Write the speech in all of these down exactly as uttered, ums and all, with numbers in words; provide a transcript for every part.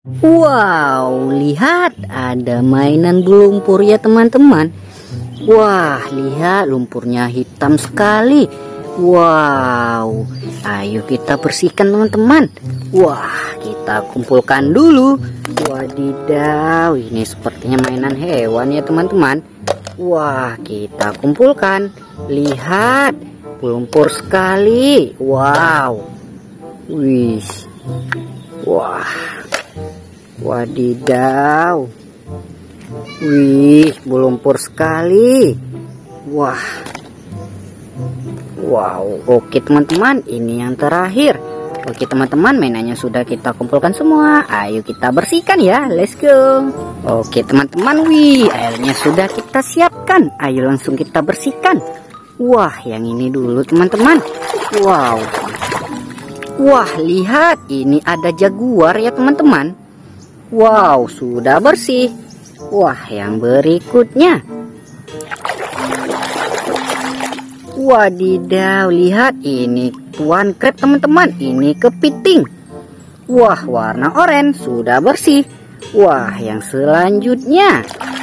Wow, lihat ada mainan lumpur ya teman-teman. Wah, lihat lumpurnya hitam sekali. Wow, ayo kita bersihkan teman-teman. Wah, kita kumpulkan dulu. Wadidaw, ini sepertinya mainan hewan ya teman-teman. Wah, kita kumpulkan. Lihat, lumpur sekali. Wow. Wih. Wah. Wadidaw. Wih, berlumpur sekali. Wah. Wow, oke teman-teman, ini yang terakhir. Oke teman-teman, mainannya sudah kita kumpulkan semua. Ayo kita bersihkan ya, let's go. Oke teman-teman, wih, airnya sudah kita siapkan. Ayo langsung kita bersihkan. Wah, yang ini dulu teman-teman. Wow. Wah, lihat, ini ada jaguar ya teman-teman. Wow, sudah bersih. Wah, yang berikutnya. Wadidaw, lihat, ini tuan krep teman-teman. Ini kepiting. Wah, warna oranye, sudah bersih. Wah, yang selanjutnya.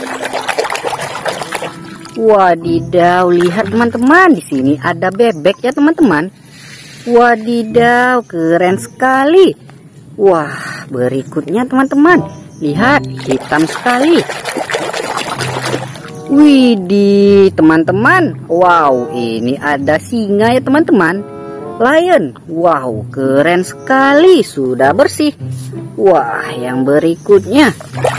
Wadidaw, lihat teman-teman, di sini ada bebek ya teman-teman. Wadidaw, keren sekali. Wah, berikutnya teman-teman, lihat, hitam sekali. Widih, teman-teman. Wow, ini ada singa ya teman-teman. Lion. Wow, keren sekali, sudah bersih. Wah, yang berikutnya.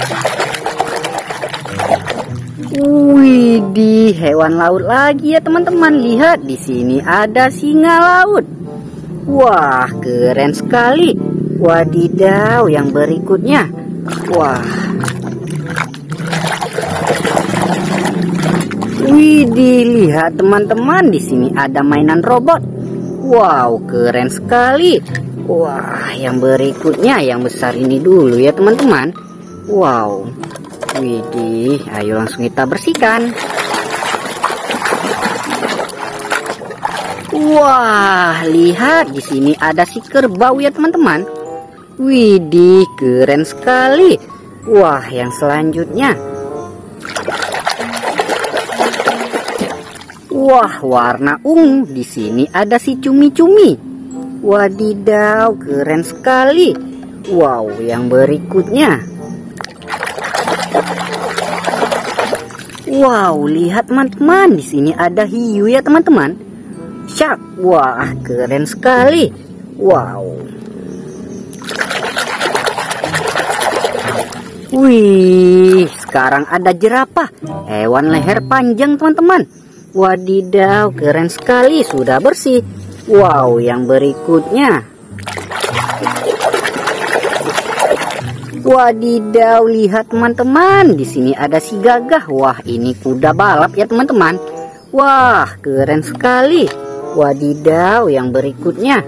Widih, hewan laut lagi ya teman-teman. Lihat, di sini ada singa laut. Wah, keren sekali. Wadidaw, yang berikutnya. Wah. Widih, lihat teman-teman, di sini ada mainan robot. Wow, keren sekali. Wah, yang berikutnya, yang besar ini dulu ya teman-teman. Wow. Widih, ayo langsung kita bersihkan. Wah, lihat, di sini ada si kerbau ya teman-teman. Widih, keren sekali. Wah, yang selanjutnya. Wah, warna ungu. Di sini ada si cumi-cumi. Wadidaw, keren sekali. Wow, yang berikutnya. Wow, lihat teman-teman, di sini ada hiu ya teman-teman. Shark. Wah, keren sekali. Wow. Wih, sekarang ada jerapah, hewan leher panjang teman-teman. Wadidaw, keren sekali, sudah bersih. Wow, yang berikutnya. Wadidaw, lihat teman-teman, di sini ada si gagah. Wah, ini kuda balap ya teman-teman. Wah, keren sekali. Wadidaw, yang berikutnya.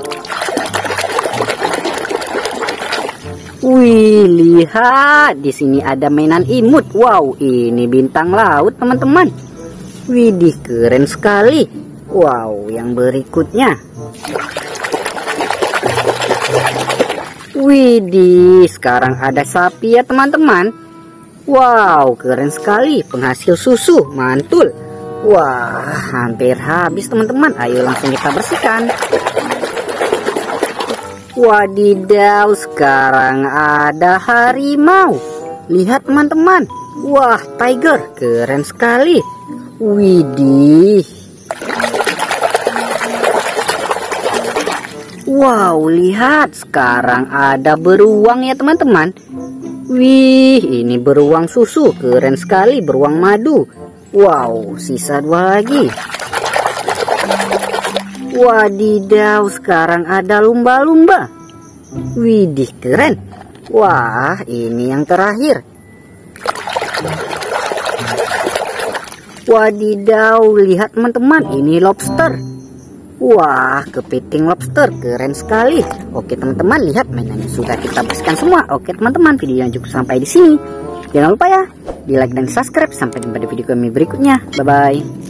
Wih, lihat, di sini ada mainan imut. Wow, ini bintang laut teman-teman. Widih, keren sekali. Wow, yang berikutnya. Widih, sekarang ada sapi ya teman-teman. Wow, keren sekali, penghasil susu, mantul. Wah, hampir habis teman-teman. Ayo langsung kita bersihkan. Wadidaw, sekarang ada harimau. Lihat teman-teman. Wah, tiger, keren sekali. Widih. Wow, lihat, sekarang ada beruang ya teman-teman. Wih, ini beruang susu, keren sekali, beruang madu. Wow, sisa dua lagi. Wadidaw, sekarang ada lumba-lumba. Widih, keren. Wah, ini yang terakhir. Wadidaw, lihat teman-teman, ini lobster. Wah, kepiting lobster, keren sekali. Oke teman-teman, lihat mainannya sudah kita bersihkan semua. Oke teman-teman, videonya cukup sampai di sini. Jangan lupa ya, di like dan subscribe. Sampai jumpa di video kami berikutnya. Bye bye.